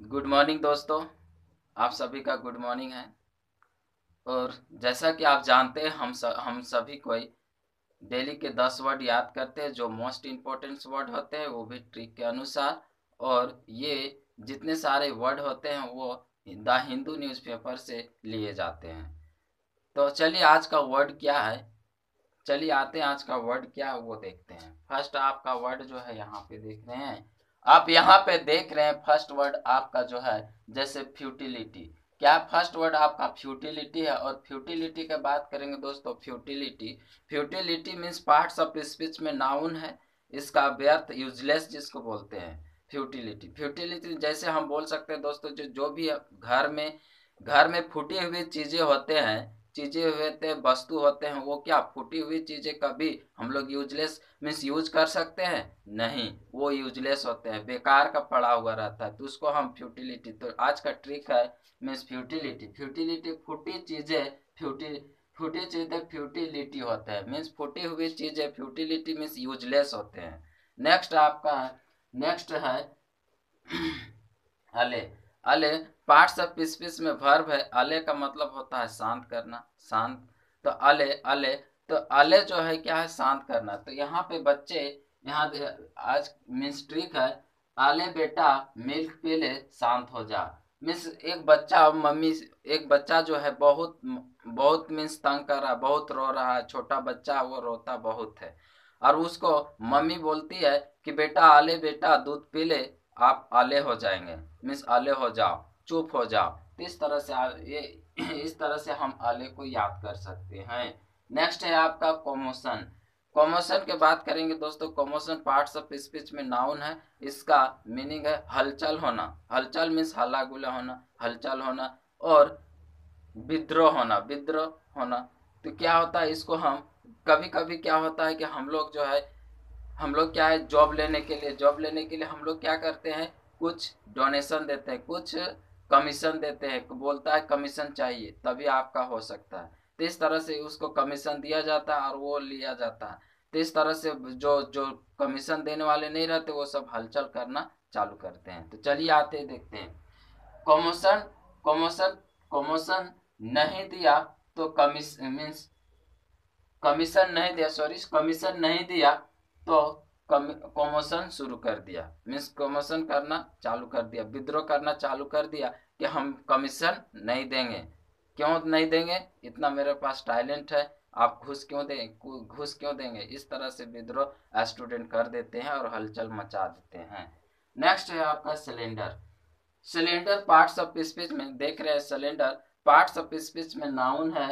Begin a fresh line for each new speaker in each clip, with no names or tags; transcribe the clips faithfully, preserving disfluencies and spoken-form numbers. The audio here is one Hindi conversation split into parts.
गुड मॉर्निंग दोस्तों। आप सभी का गुड मॉर्निंग है। और जैसा कि आप जानते हैं हम स, हम सभी कोई डेली के दस वर्ड याद करते हैं जो मोस्ट इम्पोर्टेंट वर्ड होते हैं, वो भी ट्रिक के अनुसार। और ये जितने सारे वर्ड होते हैं वो द हिंदू न्यूज़पेपर से लिए जाते हैं। तो चलिए आज का वर्ड क्या है, चलिए आते हैं आज का वर्ड क्या है वो देखते हैं। फर्स्ट आपका वर्ड जो है यहाँ पे देख रहे हैं, आप यहाँ पे देख रहे हैं फर्स्ट वर्ड आपका जो है जैसे फ्यूटिलिटी। क्या फर्स्ट वर्ड आपका फ्यूटिलिटी है। और फ्यूटिलिटी की बात करेंगे दोस्तों, futility futility means parts of speech में नाउन है, इसका व्यर्थ यूजलेस जिसको बोलते हैं फ्यूटिलिटी। फ्यूटिलिटी जैसे हम बोल सकते हैं दोस्तों, जो जो भी घर में घर में फूटी हुई चीजें होते हैं चीजें होते वस्तु होते हैं, वो क्या फूटी हुई चीजें कभी हम लोग यूजलेस मीन्स यूज कर सकते हैं? नहीं, वो यूजलेस होते हैं, बेकार का पड़ा हुआ रहता है, तो उसको हम फ्यूटिलिटी। तो आज का ट्रिक है मीन्स फ्यूटिलिटी। फ्यूटिलिटी फूटी चीजें फ्यूटी फूटी चीजें फ्यूटिलिटी होते हैं मीन्स फूटी हुई चीजें, फ्यूटिलिटी मीन्स यूजलेस होते हैं। नेक्स्ट आपका नेक्स्ट है allay. Allay parts of speech में वर्ब है। अले का मतलब होता है शांत करना, शांत। तो अले अले तो अले जो है क्या है? शांत करना। तो यहाँ पे बच्चे यहाँ आज मीन्स ट्रिक है, अले बेटा मिल्क पी ले शांत हो जा। मीन्स एक बच्चा मम्मी एक बच्चा जो है बहुत बहुत मीन्स तंग कर रहा है, बहुत रो रहा है, छोटा बच्चा वो रोता बहुत है, और उसको मम्मी बोलती है कि बेटा आले बेटा दूध पी ले, आप आले हो जाएंगे मीन्स आले हो जाओ, चुप हो जाओ। तो इस तरह से ये इस तरह से हम आले को याद कर सकते हैं। नेक्स्ट है आपका कोमोशन। कोमोशन के बात करेंगे दोस्तों, कोमोशन पार्ट्स ऑफ स्पीच में नाउन है, इसका मीनिंग है हलचल होना। हलचल मीन्स हल्ला गुल्ला होना, हलचल होना। और विद्रोह होना, विद्रोह होना। तो क्या होता है, इसको हम कभी कभी क्या होता है कि हम लोग जो है हम लोग क्या है जॉब लेने के लिए जॉब लेने के लिए हम लोग क्या करते हैं, कुछ डोनेशन देते हैं, कुछ कमीशन देते हैं, बोलता है कमीशन चाहिए तभी आपका हो सकता है। तो इस तरह से उसको कमीशन दिया जाता है और वो लिया जाता है। तो इस तरह से जो जो कमीशन देने वाले नहीं रहते वो सब हलचल करना चालू करते हैं। तो चलिए आते देखते हैं। कमोशन कमोशन कमोशन नहीं दिया तो कमीशन मीन्स कमीशन नहीं दिया सॉरी कमीशन नहीं दिया तो कमोशन शुरू कर दिया मीन्स कमोशन करना चालू कर दिया, विद्रोह करना चालू कर दिया कि हम कमीशन नहीं देंगे। क्यों नहीं देंगे? इतना मेरे पास टैलेंट है, आप घूस क्यों दें घूस क्यों देंगे? इस तरह से विद्रोह स्टूडेंट कर देते हैं और हलचल मचा देते हैं। नेक्स्ट है आपका slander. Slander parts of speech में देख रहे हैं, सिलेंडर पार्ट्स ऑफ स्पीच में नाउन है,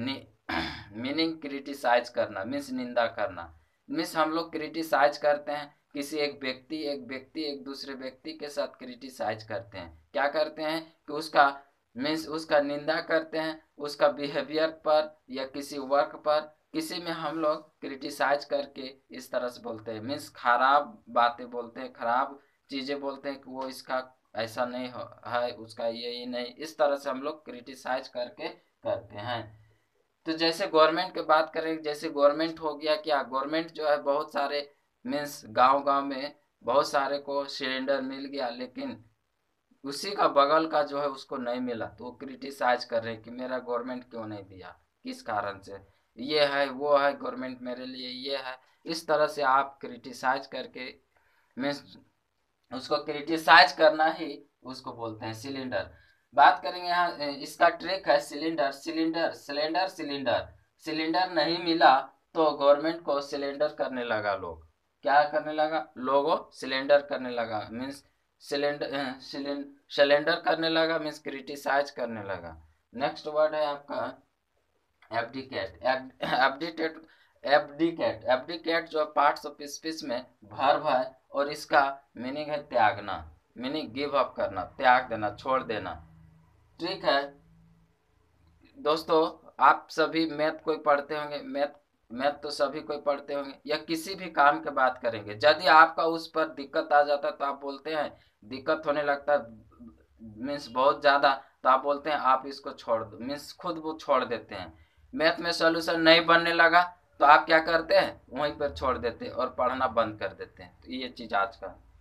मीनिंग क्रिटिसाइज करना मीन्स निंदा करना। मीन्स हम लोग क्रिटिसाइज करते हैं किसी एक व्यक्ति एक व्यक्ति एक दूसरे व्यक्ति के साथ क्रिटिसाइज करते हैं। क्या करते हैं कि उसका मीन्स उसका निंदा करते हैं, उसका बिहेवियर पर या किसी वर्क पर, किसी में हम लोग क्रिटिसाइज करके इस तरह से बोलते हैं मीन्स खराब बातें बोलते हैं, खराब चीजें बोलते हैं कि वो इसका ऐसा नहीं है, उसका ये ही नहीं, इस तरह से हम लोग क्रिटिसाइज करके करते हैं। तो जैसे गवर्नमेंट की बात करें, जैसे गवर्नमेंट हो गया, क्या गवर्नमेंट जो है बहुत सारे मीन्स गांव गांव में बहुत सारे को सिलेंडर मिल गया, लेकिन उसी का बगल का जो है उसको नहीं मिला, तो वो क्रिटिसाइज कर रहे हैं कि मेरा गवर्नमेंट क्यों नहीं दिया, किस कारण से, ये है वो है, गवर्नमेंट मेरे लिए ये है। इस तरह से आप क्रिटिसाइज करके मीन्स उसको क्रिटिसाइज करना ही उसको बोलते हैं सिलेंडर। बात करेंगे यहाँ, इसका ट्रिक है slander slander slander slander slander नहीं मिला तो गवर्नमेंट को सिलेंडर करने लगा, लोग क्या करने लगा, लोगों सिलेंडर करने लगा मीन्स सिलेंडर सिलेंडर करने लगा मीन्स क्रिटिसाइज करने लगा। नेक्स्ट वर्ड है आपका एब्डिकेट। एब्डिकेट एब्डिकेट एब्डिकेट जो पार्ट्स ऑफ स्पीच में वर्ब है और इसका मीनिंग है त्यागना, मीनिंग गिव अप करना, त्याग देना, छोड़ देना। ठीक है दोस्तों, आप सभी मैथ कोई पढ़ते होंगे, मैथ मैथ तो सभी कोई पढ़ते होंगे, या किसी भी काम की बात करेंगे, यदि आपका उस पर दिक्कत आ जाता है तो आप बोलते हैं दिक्कत होने लगता है मीन्स बहुत ज्यादा, तो आप बोलते हैं आप इसको छोड़ दो मीन्स खुद वो छोड़ देते हैं। मैथ में सोल्यूशन नहीं बनने लगा तो आप क्या करते हैं, वहीं पर छोड़ देते हैं और पढ़ना बंद कर देते हैं। तो ये चीज आज का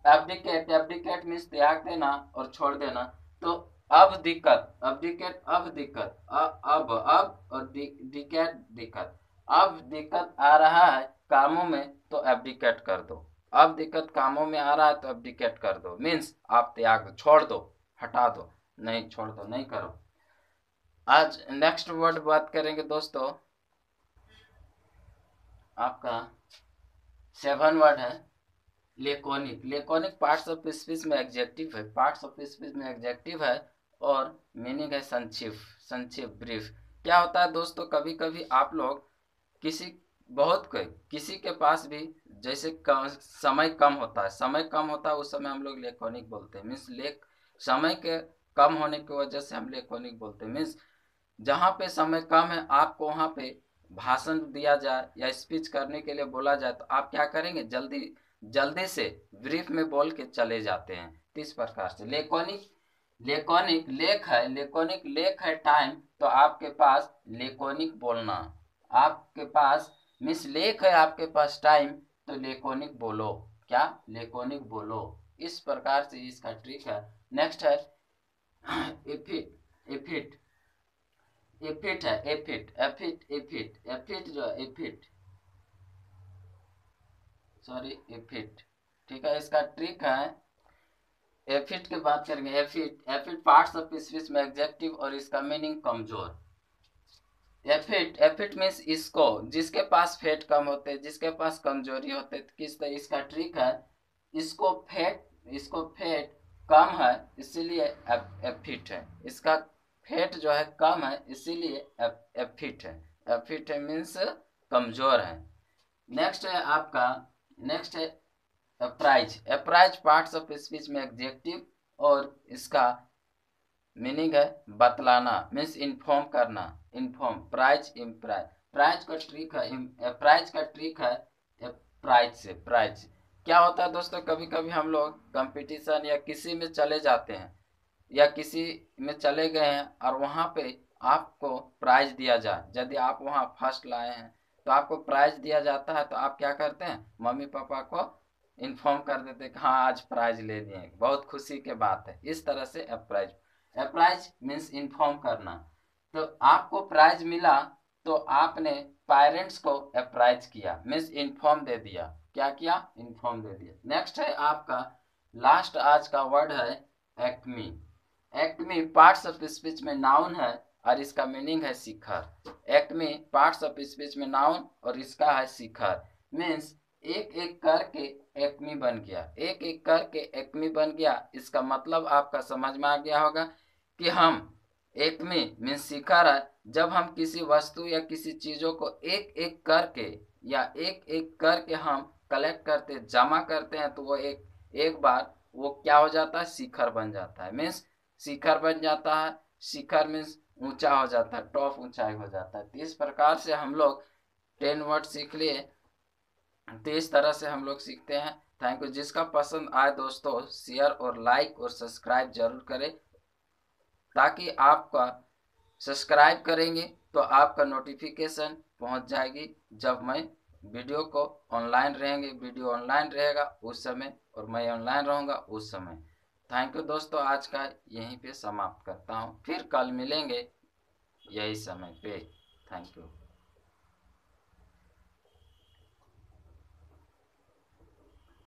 एब्डिकेट, एब्डिकेट मीन्स त्याग देना और छोड़ देना। तो अब दिक्कत, एब्डिकेट अब दिक्कत, अब अब और डिकेट दिक्कत। अब दिक्कत आ रहा है कामों में तो एब्डिकेट कर दो। अब दिक्कत कामों में आ रहा है तो एब्डिकेट कर दो, मीन्स आप त्याग दो, छोड़ दो, हटा दो, नहीं छोड़ दो, नहीं करो। आज नेक्स्ट वर्ड बात करेंगे दोस्तों, आपका सेवन वर्ड है laconic. Laconic parts of speech में एग्जेक्टिव है, पार्ट्स ऑफ स्पीच में एग्जेक्टिव है और मीनिंग है संक्षिप्त, संक्षिप्त, ब्रीफ। क्या होता है दोस्तों, कभी कभी आप लोग किसी बहुत कोई किसी के पास भी जैसे कम, समय कम होता है, समय कम होता है उस समय हम लोग लेकोनिक बोलते हैं, मीन्स लेक समय के कम होने की वजह से हम लेकोनिक बोलते हैं। मीन्स जहाँ पे समय कम है, आपको वहाँ पे भाषण दिया जाए या स्पीच करने के लिए बोला जाए तो आप क्या करेंगे, जल्दी जल्दी से ब्रीफ में बोल के चले जाते हैं। इस प्रकार से लेकोनिक, लेकोनिक लेख है, लेकोनिक लेख है टाइम, तो आपके पास लेकोनिक बोलना, आपके पास मिस लेख है आपके पास टाइम तो लेकोनिक बोलो, क्या लेकोनिक बोलो। इस प्रकार से इसका ट्रिक है। नेक्स्ट है इफिट, इफिट एफिट है, एफिट एफिट एफिट एफिट जो है एफिट, सॉरी एफिट, ठीक है। इसका ट्रिक है, एफिट की बात करेंगे। Effete, effete parts of speech में एग्जेक्टिव और इसका मीनिंग कमजोर। एफिट, एफिट मीन्स इसको, जिसके पास फेट कम होते हैं, जिसके पास कमजोरी होते हैं, किस तरह इसका ट्रिक है, इसको फेट, इसको फेट कम है इसीलिए एफिट है, इसका फेट जो है कम है इसीलिए एफिट है, एफिट है मीन्स कमजोर है। नेक्स्ट है आपका, नेक्स्ट है apprise. Apprise parts of speech में एग्जेक्टिव और इसका मीनिंग है बतलाना, मीन्स इन्फॉर्म करना, इन्फॉर्म, प्राइज, इम्प्राइज। प्राइज का ट्रिक है, प्राइज का ट्रिक है प्राइज से, प्राइज क्या होता है दोस्तों, कभी कभी हम लोग कंपटीशन या किसी में चले जाते हैं या किसी में चले गए हैं और वहाँ पे आपको प्राइज दिया जाए, यदि आप वहाँ फर्स्ट लाए हैं तो आपको प्राइज दिया जाता है, तो आप क्या करते हैं, मम्मी पापा को इन्फॉर्म कर देते हैं कि हाँ आज प्राइज ले लिए, बहुत खुशी की बात है। इस तरह से अप्राइज, अप्राइज मीन्स इन्फॉर्म करना। तो आपको प्राइज मिला तो आपने पेरेंट्स को अप्राइज किया, मीन्स इन्फॉर्म दे दिया, क्या किया, इन्फॉर्म दे दिया। नेक्स्ट है आपका लास्ट आज का वर्ड है acme. Acme parts of speech में नाउन है और इसका मीनिंग है शिखर। एक्मी पार्ट्स ऑफ स्पीच में नाउन और इसका है शिखर, मीन्स एक एक करके एक्मी बन गया, एक एक करके एक्मी बन गया। इसका मतलब आपका समझ में आ गया होगा कि हम एक्मी मीन्स शिखर है, जब हम किसी वस्तु या किसी चीजों को एक एक करके या एक एक करके हम कलेक्ट करते, जमा करते हैं तो वो एक एक बार वो क्या हो जाता है, शिखर बन जाता है, मीन्स शिखर बन जाता है। शिखर मीन्स ऊंचा हो जाता है, टॉप ऊंचाई हो जाता है। तो इस प्रकार से हम लोग टेन वर्ड सीख लिए, तो इस तरह से हम लोग सीखते हैं। Thank you. जिसका पसंद आए दोस्तों शेयर और लाइक और सब्सक्राइब जरूर करें, ताकि आपका सब्सक्राइब करेंगे तो आपका नोटिफिकेशन पहुंच जाएगी जब मैं वीडियो को ऑनलाइन रहेंगे, वीडियो ऑनलाइन रहेगा उस समय और मैं ऑनलाइन रहूँगा उस समय। थैंक यू दोस्तों, आज का यहीं पे समाप्त करता हूँ, फिर कल मिलेंगे यही समय पे। Thank you.